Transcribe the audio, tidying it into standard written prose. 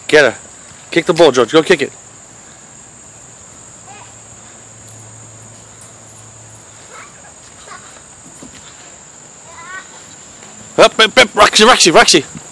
Get her. Kick the ball, George. Go kick it. Up, Roxy.